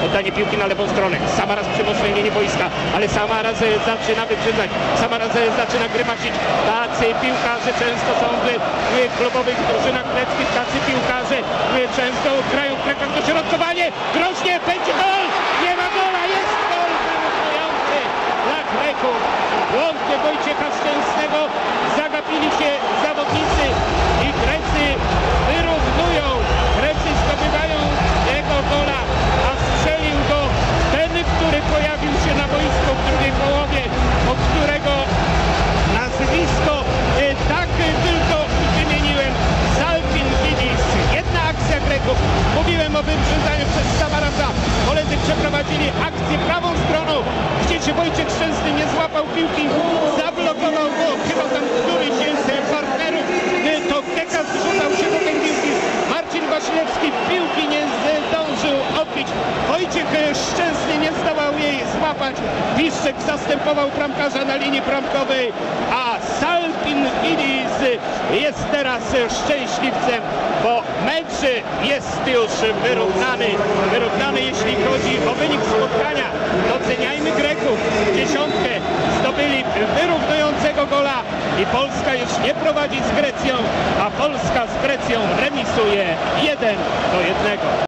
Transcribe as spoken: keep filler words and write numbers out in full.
Oddanie piłki na lewą stronę. Samaras przy mocnej linii boiska, ale Samaras zaczyna wyprzedzać. Samaras zaczyna grymacić. Tacy piłkarze często są w, w klubowych drużynach greckich. Tacy piłkarze często grają w krekach. Dośrodkowanie. Groźnie. Będzie gol. Nie ma gola. Jest gol wyrównujący dla Greków. Błąd Wojciecha Szczęsnego. Zagapili się zawodnicy i Grecy wyrównują. Grecy zdobywają jego gola, a strzelił go ten, który pojawił się na boisku w drugiej połowie, od którego nazwisko e, tak tylko wymieniłem. Zalpin Gidis. Jedna akcja Greków. Mówiłem o wyprzedzaniu przez Samarasa. Koledzy przeprowadzili akcję prawą stroną. Gdzieś Wojciech Szczęsny nie złapał piłki, zablokował go. Chyba tam któryś z partnerów. To Keka zrzucał się do tej piłki. Marcin Wasilewski piłki nie zdążył odbić. Wojciech Szczęsny nie zdołał jej złapać. Piszczek zastępował bramkarza na linii bramkowej, a Zalpin Gidis jest teraz szczęśliwcem, bo mecz jest już wyrównany. Wyrównany, jeśli chodzi o wynik spotkania. Doceniajmy Greków. Dziesiątkę zdobyli wyrównującego gola i Polska już nie prowadzi z Grecją, a Polska z Grecją remisuje jeden do jednego.